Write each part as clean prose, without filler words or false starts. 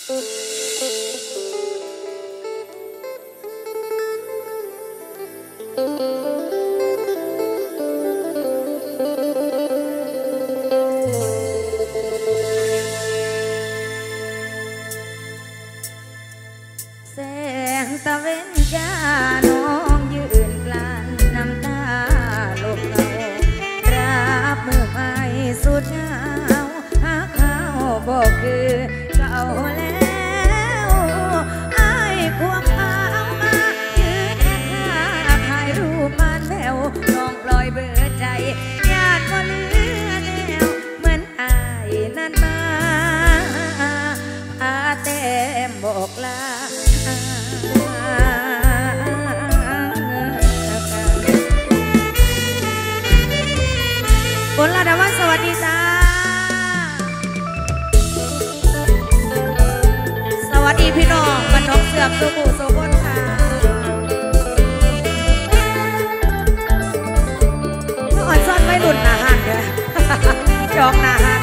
แสงตะเวนจ้าน้องยืนกลั้นน้ำตาลบเงารับมือไม่สุดเหงาหาเขาบอกคือเก่าแล้วไอ้ควงเอามายืนแอบถ่ายรูปบ้านแถวน้องปล่อยเบื่อใจญาติก็เหลือแนวเหมือนไอ้นั่นมาพาแต้มบอกลาฝนลาดาวันสวัสดีจ้าสวัสดีพี่น้องบ้านนกเสือกสุขุโสพลค่ะเมื่ออ่อนซ่อนไม่หลุดหนาหันเลยจอกหนาหัน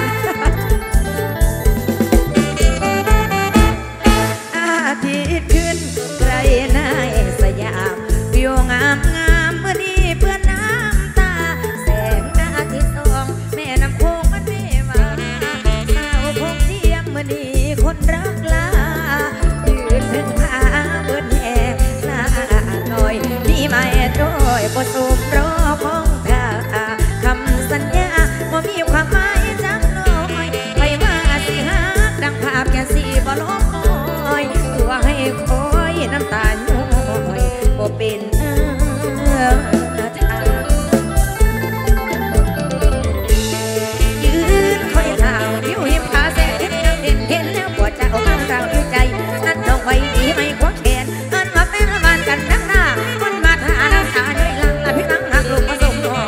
อาทิตย์ขึ้นไกลนายสยามวิวงามงามเมื่อนี้เพื่อนน้ำตาแสงอาทิตย์ส่องแม่น้ำโขงมันไม่มาสาวคงเทียมเมื่อนี้คนรักลายืนถึงผาเบิดแห่ลาหน่อยนี่ไม่โดยบทสูบรอของเธอคำสัญญาว่ามีความหมายจักน้อยไปมาสิหาดังภาพแค่สีบ่ลบตัวให้คอยน้ำตาหน่อยบ่เป็นทางยืนคอยทางผิวหิมพาแสงเห็นแล้วปวดใจข้างเราอยู่ใจนั่นต้องไว้ดีไม่ควงแขนเอิ้นว่าเป็นบ้านกันดังหน้าคนมาทาน้ำตาด้วยหลังพี่นั่งหักลูกมาส่งน้อง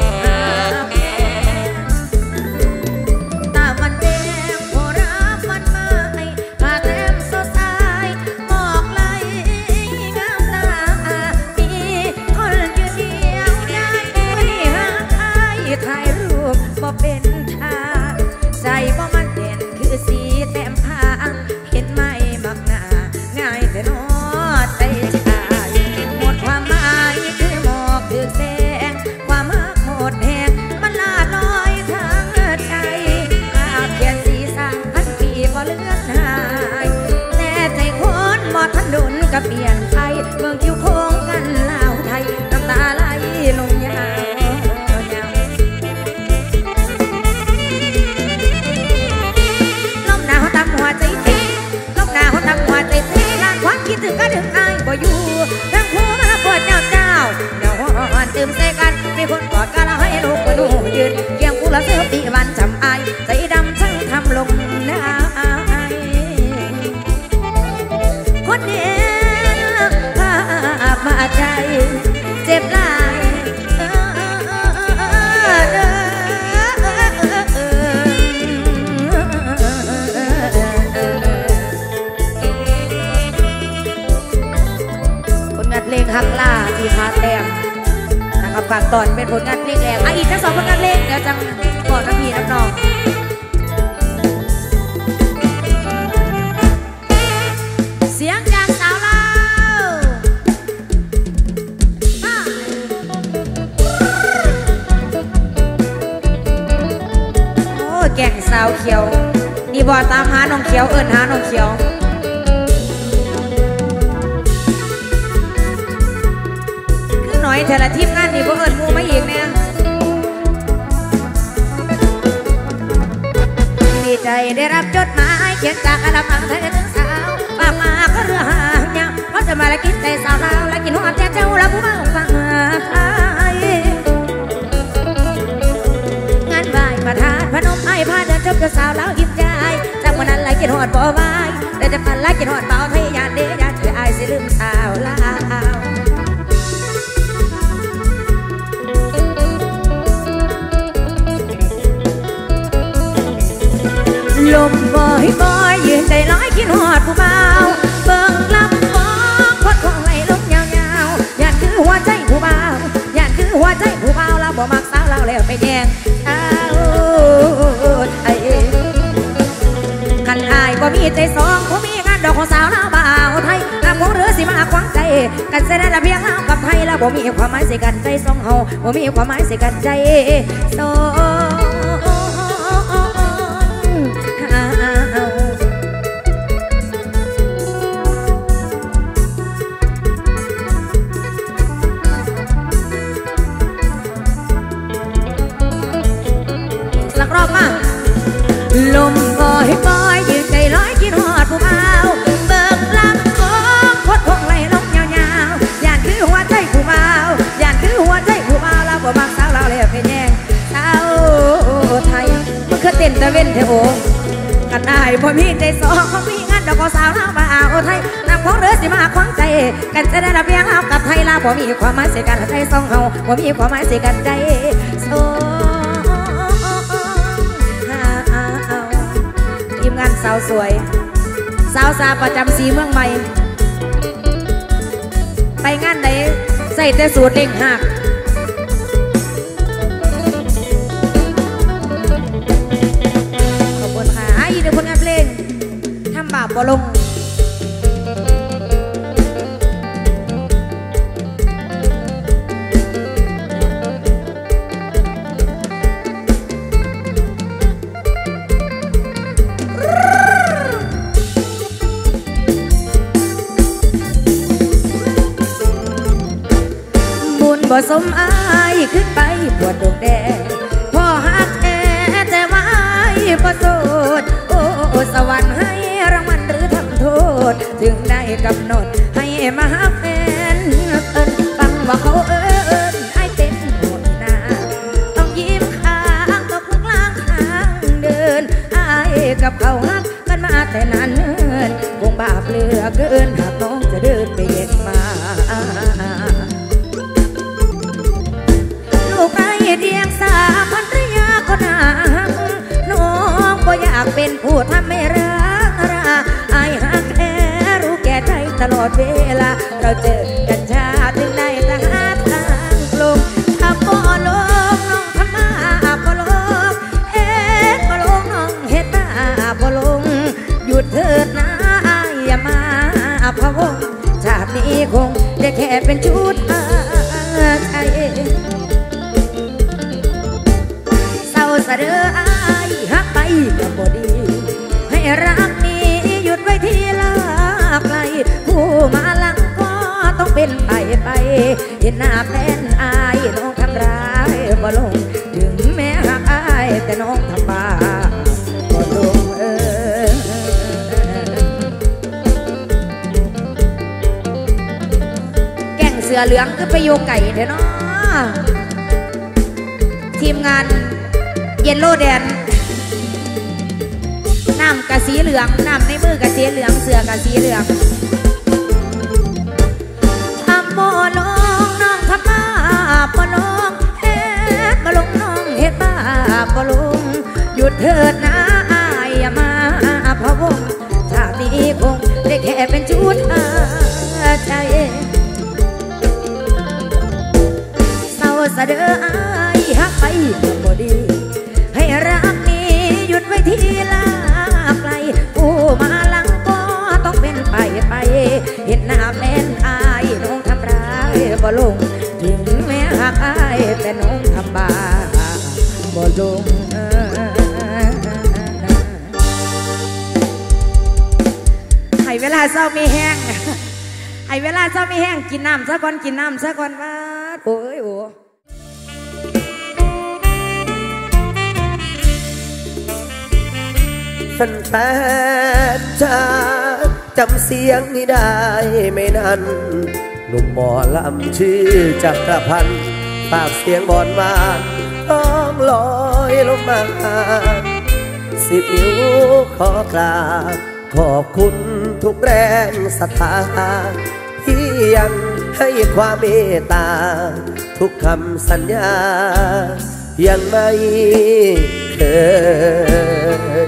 ตามันแดงโหรามันมาให้พาแต้มสดใสบอกเลยงามตามีคนอยู่เดียวได้ไม่หาใครถ่ายรูปบ่เป็นท่าใจบ่มันเด่นคือสีแต้มผ้าเห็นไหมมักหน้าง่ายแต่นอใจชายหมดความหมายคือหมอกคือแสงความรักหมดแหงมันลาดลอยทางใจภาพเขียนสีสร้างพันปีบ่เลือนหายแต่ใจคนบ่ทันดุนก็เปลี่ยนไปเมืองคิวโค้งกันลาวไทยน้ำตาไหลลงยาวลมหนาวตามหัวใจเต้ลมหนาวตามหัวใจเต้ลานความคิดถึงก็ถึงอายบ่อยู่ทั้งหัวปวดเจ้าเจ้าเดี๋ยวอ่อนตื่มใส่กันมีคนกอดกันแล้วให้ลูกหนูยืนเคียงกูละเสือปีวันจำอายใจดำช่างทำลงได้คนเดียวภาพมาใจเจ็บหลายผลงานเพลงฮักล่าที่พาแต้มนะครับฝากตอนเป็นผลงานเพลงแรกอีกทั้งสองผลงานเพลงเดี๋ยวจังก่อนน้ำพี่น้ำน้องเสียงจากสาวลาวโอ้แก่งสาวเขียวนี่บ่ตามหาน้องเขียวเอิ้นหาน้องเขียวคือหน่อยแต่ละทีมงานนี่บ่เอิ้นหมู่มาอีกเนี่ยดีใจได้รับจดหมายเขียนจากอลมังไทยถึงสาวป้ามาก็เรือหางยาวเพราะจะมาละกินใจสาวลาวและกินหัวใจเจ้าละผู้บ้าฟังงานไหว้ประธานพนมไอ้พาเดินจบกับสาวลาวยิ้มใจจากวันนั้นไล่กินหอดบ่ไหวแต่จะพันไล่กินหอดเบาไทยยานเดียนเธอไอ้สิลืมสาวลาวลมบ่อยบ่อยยืนใจร้อยกินหอดผู้เบาเบิ่งลำมองคนคงไหลลงยาวๆย่านคือหัวใจผู้เบาย่านคือหัวใจผู้เบาเราบ่มักสาวเราแล้วไปแย่งไอ้คันอายบ่มีใจสองบ่มีงานดอกของสาวลาวบ่าวไทยน้ำของเรือสิมาขวางใจกันเสด็จเพียงลาวกับไทยแล้วบ่มีความหมายสิกันใจสองเฮาบ่มีความหมายสิกันใจสองสักรอบมาลมบ่อยบ่อยยืนใจลอยกินหอดผู้เบาเบิกลำของคดคงไหลลงยาวๆย่านคือหัวใจผู้เบาย่านคือหัวใจผู้เบาแล้วบ่มักสาวเราเลยเป็นแยงสาวไทยมันคือเต้นตะเว้นเทโอกันได้บ่มีใจสองเขามีงานดอกสาวเราบ่าวไทยน้ำของเรือสิมาขวางใจกันจะได้ระเบียงเอากับไทยลาวบ่มีความหมายสิกันใจสองเฮาบ่มีความหมายสิกันใจทีมงานสาวสวยสาวซาประจำสีเมืองใหม่ไปงานไหนใส่แต่สูตรเล่งหักขอบคุณค่ะอีกหนึ่งผลงานเพลงทำบาปบ่ลงบ่สมอายขึ้นไปปวดดวงแดงพ่อหักแแต่ว่าบ่โสดโอ้สวรรค์ให้รางวัลหรือทำโทษถึงได้กำหนดให้มาหักแฟนฟังว่าเขาไอ้เต้นหมดหน้าต้องยิ้มข้างตกกลางทางเดินไอ้กับเขาหักกันมาแต่นานเนิ่นคงบาปเหลือเกินหากน้องจะเดินไปเย็นมาเดียงสาพันรยาคนหางน้องก็อยากเป็นผู้ทำไม่รักไอ้หักแท้รู้แก่ใจตลอดเวลาเราเจอกันชาถึงได้แต่หาทางลงถ้าบ่ลงน้องทำมาบ่ลงเฮ็ดบ่ลงน้องเฮ็ดมาบ่ลงหยุดเถิดนะอย่ามาพะวงชาตินี้คงได้แค่เป็นชุดใจเสดออายหักไปกับบ่ดีให้รักนี้หยุดไว้ที่ลาไกลผู้มาหลังก็ต้องเป็นไปเห็นหน้าแฟนอายน้องทำร้ายบ่ลงถึงแม้หักอายแต่น้องทำบาปบ่ลงแก่งเสือเหลืองคือไปโยไก่เถอะเนาะทีมงานเยลโล่แดนน้ำกะสีเหลืองน้ำในมือกะสีเหลืองเสือกะสีเหลืองทำบ่ลงน้องทำมาบ่ลงเฮ็ดบ่ลงน้องเฮ็ดมาบ่ลงหยุดเถิดนะอายอย่ามาพะวงชาตินี้คงได้แค่เป็นชุดใจเศร้าสะเด้ออายหักไปบ่ดีให้รักนี้หยุดไว้ที่ลาไกลผู้มาหลังก็ต้องเป็นไปเห็นหน้าแฟนอายน้องทำร้ายบ่ลงถึงแม้หักอายแต่น้องทำบาปบ่ลงให้เวลาเศร้ามีแห้งให้เวลาเศร้ามีแห้งกินน้ำซะก่อนกินน้ำซะก่อนว่าโอ้ยโอ้แฟนๆจะจำเสียงนี้ได้ไม่นานหนุ่มหมอลำชื่อจักรพันธ์ปากเสียงบอนมาต้องลอยลงมา10 นิ้วขอกราบขอบคุณทุกแรงศรัทธาที่ยังให้ความเมตตาทุกคำสัญญายังไม่เคย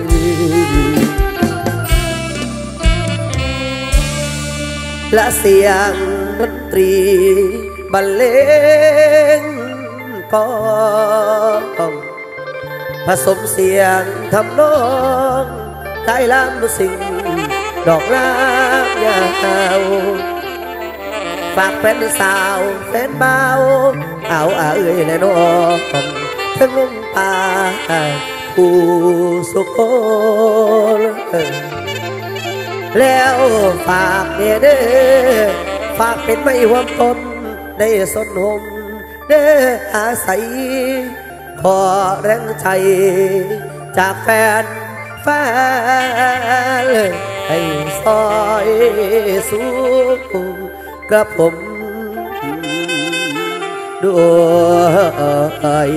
และเสียงดนตรีบรรเลงกลองผสมเสียงทำนองได้ล้ำสิ่งดอกรักยาวฝากแฟนสาวแฟนเบาเอาเอ่ยแน่นอนทั้งลุงป่าผู้สุขแล้วฝากเด้อฝากเป็นไม่ห่วงตนได้สนหมได้อาศัยขอแรงใจจากแฟนให้ซอยสู้กับผมด้วย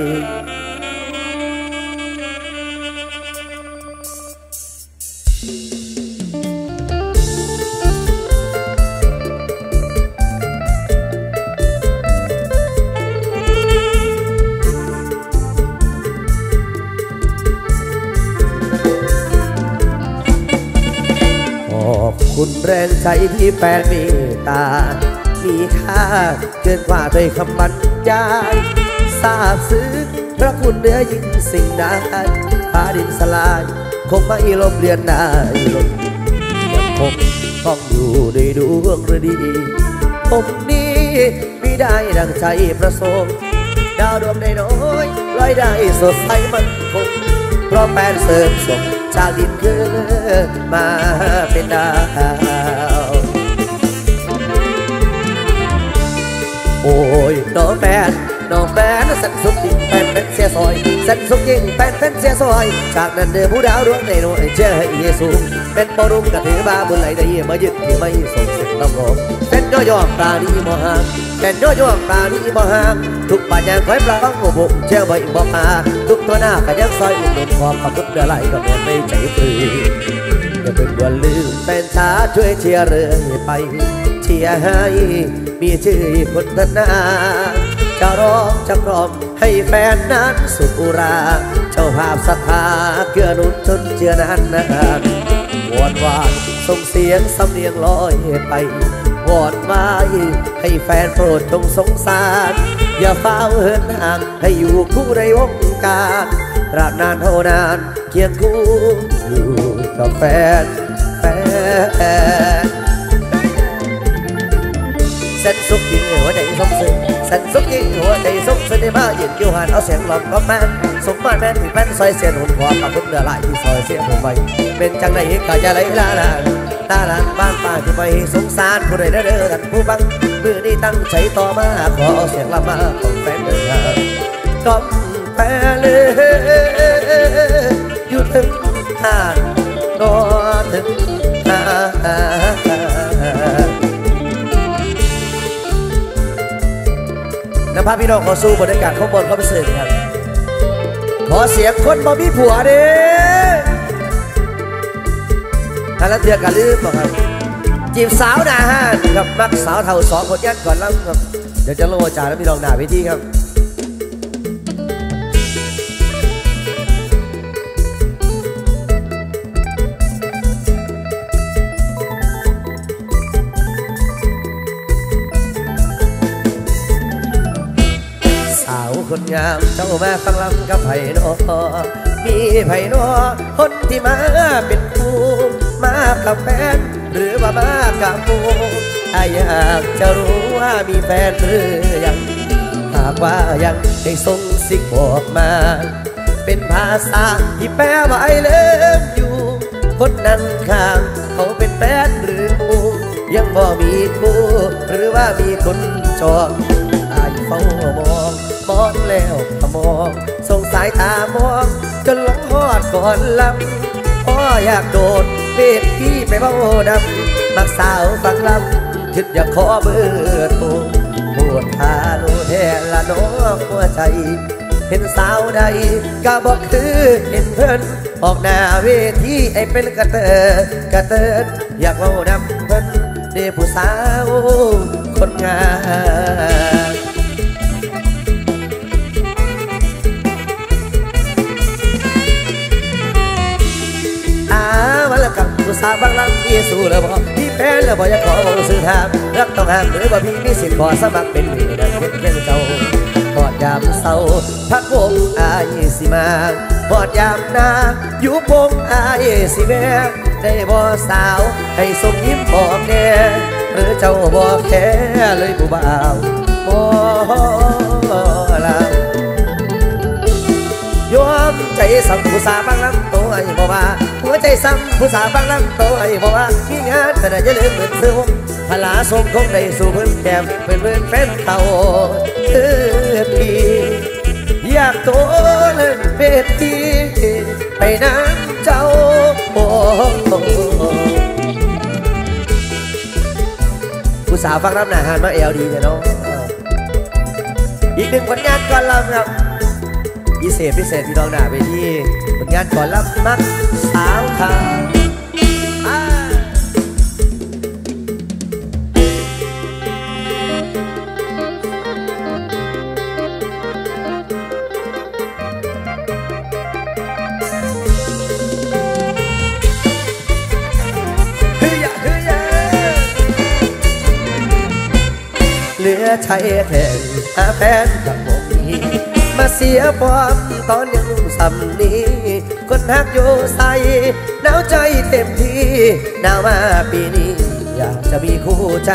คุณแรงใจที่แฟนมีตามีค่าเกินกว่าด้วยคำบรรยายทราบซึ้งพระคุณเหนือยิ่งสิ่งใดฟ้าดินสลายคงไม่ลบเลือนได้ลงยังคงต้องอยู่ในดวงฤดีผมนี้ไม่ได้ดังใจประสงค์ดาวดวงได้น้อยลอยได้สดใสมันคงเพราะแฟนเสริมส่งจากดินขึ้นมาเป็นดาวโอ้ยน้องแฟนสันสุขยิ่งแฟนเป็นเสียซอยสันสุขยิ่งแฟนเป็นเสียซอยจากนั้นเดือผู้ดาวดวงในโน้ยเชื่อให้เยซูเป็นปรุงกระถือบาบุญไหลได้มายึดที่ไม่ส่งเสร็จต้องรอเป็นย่อปลาดีมห่างเป็นย่อปลาดีมห่างทุกปัญญาคอยปลาของผมเชื่อไว้บอกมาทุกตัวหน้าก็ยังซอยอุ่นนุ่มความกับทุกเดือดไหลก็ไม่ไม่ใจฟรีอย่าเพิ่งด่วนลืมแฟนช้าช่วยเชียร์เรื่อยไปเชียร์ให้มีชื่อคนธนาจะร้องจะกล่อมให้แฟนนั้นสุขอุราเจ้าภาพศรัทธาเกื้อหนุนจนเจือนานวอนวานส่งเสียงสำเนียงลอยไปวอนไว้ให้แฟนโปรดจงสงสารอย่าเฝ้าเหินห่างให้อยู่คู่ในวงการตราบนานเท่านานเคียงคู่อยู่กับแฟนสันสุขยิ่งหัวใจสมซึ้งสันสุขยิ่งหัวใจสมซึ้งได้มายืนอยู่หันเอาเสียงหลอกก็แม่นสมมาแม่นที่แม่นซอยเสียนหุ่นหัวกับพุ่งเดือดไหลที่ซอยเสียนหุ่นไปเป็นจังไหนก็จะไหลลาลาบ้านป่าที่ไปสงสารผู้ใดเด้อท่านผู้บังมือนี้ตั้งใจต่อมาขอเสียงละมาของแฟนเด้อกอมแฟนเลยอยู่ถึงห้านรอถึงนำพาพี่น้องขอสู้บรรยากาศข้างบนเข้าไปเสด็จครับขอเสียงคนบ่มีผัวเด้ถ้าละเทือกกันลืมบอกครับจีบสาวหน้าห้านกับมักสาวเท่าสองคนยัดก่อนแล้วครับเดี๋ยวจะลงอาจารย์แล้วพี่น้องหน้าเวทีครับคนงามเจ้ามาฟังลำกับไผ่นอมีไผ่นอคนที่มาเป็นคู่มากับแฟนหรือว่ามากับผู้อยากจะรู้ว่ามีแฟนหรือยังหากว่ายังให้ส่งสิกบอกมาเป็นภาษาที่แปลว่าไอ้เลิฟอยู่คนนั้นข้างเขาเป็นแฟนหรือผู้ยังบ่มีคู่หรือว่ามีคนจองอายเฝ้ามองแล้วก็มองส่งสายตามองจนหลงหอดก่อนลำพ่ออยากโดดเวทีไปเบ้าดำมักสาวฟังลำคิดอยากขอเบอร์โทรปวดพาโนแทนละน้องหัวใจเห็นสาวใดก็บอกคือเห็นเพิ่นออกหน้าเวทีไอ้เป็นกระเติดอยากเบ้าดำเพิ่นเด็กผู้สาวคนงามวันละกับผู้สาวบางลำมีสู้แล้วบอกพี่แฟนแล้วบอกอยากขอบอกสื่อถามรักต้องห้ามหรือว่าพี่มีสิทธิ์ขอสมัครเป็นเมียเป็นเจ้าพอดยามเศร้าพักวงอายสิมาพอดยามนาอยู่วงอายสิแม่ได้บ่สาวให้ส่งยิ้มบอกแน่หรือเจ้าบอกแค่เลยผู้บ่าวบ่ลายอมใจสั่งผู้สาวบางลำตัวไอ้บ่ว่าหัวใจสั่งผู้สาวบางลำตัวไอ้บ่ว่ามีงานแต่อย่าลืมเหมือนซื้อหงพลาสมคงได้สู่เพื่อนแก้มเป็นเพื่อนแฟนเขาพี่อยากโตเล่นเป็นทีไปน้ำเจ้าผู้สาวฟังรำหน้าหานมาแอลดีเนี่ยน้องอีกหนึ่งผลงานก่อนลำครับพิเศษพี่น้องหน้าเวทีผลงานก่อนลำมักสาวขาวเหลือใช้แทนหาแฟนกับผมนี้มาเสียความตอนยังสำนี้คนหักอยู่ใส่หนาวใจเต็มที่หนาวมาปีนี้อยากจะมีคู่ใจ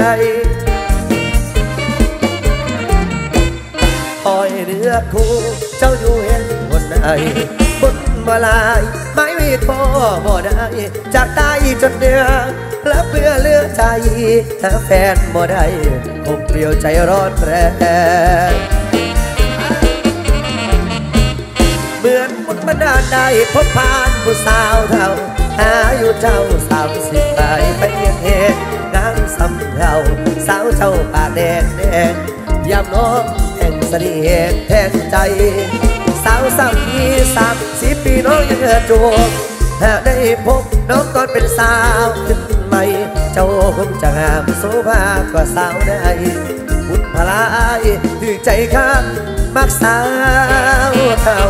คอยเลือกคู่เจ้าอยู่เห็นคนไหนบนมาลายไม่มีพอบ่ได้จากตายจนเดือและเพื่อเลือกใจหาแฟนบ่ได้คงเปลี่ยวใจร้อนแรงเหมือนมุดบันดาลได้พบผ่านผู้สาวเท่าหาอยู่เจ้า30ไปเลี้ยงเหตุงานสำเราสาวเจ้าปากแดงแดงยามน้องแห่งเสน่ห์แทนใจสาว30 ปีน้องยังจูบหากได้พบน้องตอนเป็นสาวขึ้นใหม่เจ้าคงจะงามโสภากว่าสาวใดบุญพลายถือใจข้างมักสาวเท่า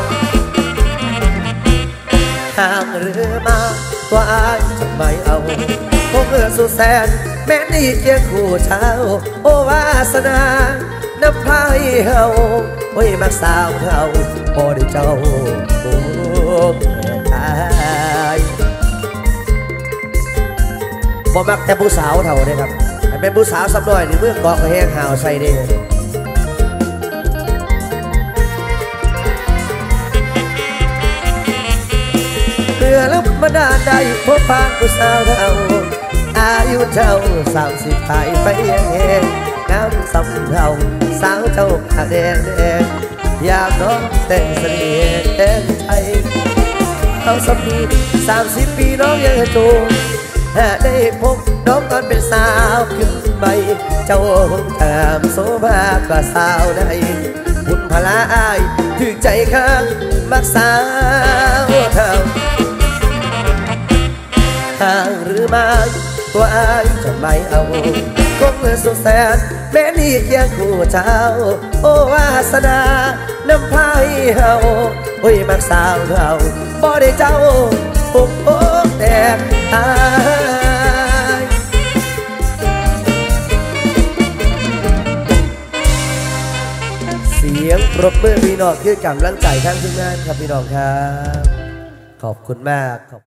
ห่างหรือมาตัวอายจะไม่เอาคงสุดแสนแม้นี่เคียงคู่เช้าโอวาสนาน้ำพายเฮาโอ้ยมักสาวเท่าพอได้เจ้าโอ้ตายบ่มักแต่ผู้สาวเท่าเลยครับเป็นผู้สาวสับหน่อยในเมื่อกอกแห้งห่าวใส่เด้เมื่อแล้วมาดาได้พบผ่านผู้สาวเท่าอายุเจ้า30ไปยังแห้งน้ำสำเท่าสาวเจ้าผาแดงแดงอยากน้องแต่งเสน่ห์แทนใจเอาสักที30 ปีน้องยังจูถ้าได้พบน้องตอนเป็นสาวขึ้นใหม่เจ้าคงถามโสภากว่าสาวใดบุญพลาอายถึงใจข้างมักสาวเท่าห่างหรือไม่ตัวอายจะไม่เอาคงสุดแสนแม้นี่เคียงคู่เจ้าโอวาสนาน้ำพายเฮาโอ้ยมักสาวเท่าบ่ได้เจ้าปุกโอ้แต่ตายเสียงปรบมือพี่น้องคือกำลังใจทั้งทุกงานครับพี่น้องครับขอบคุณมาก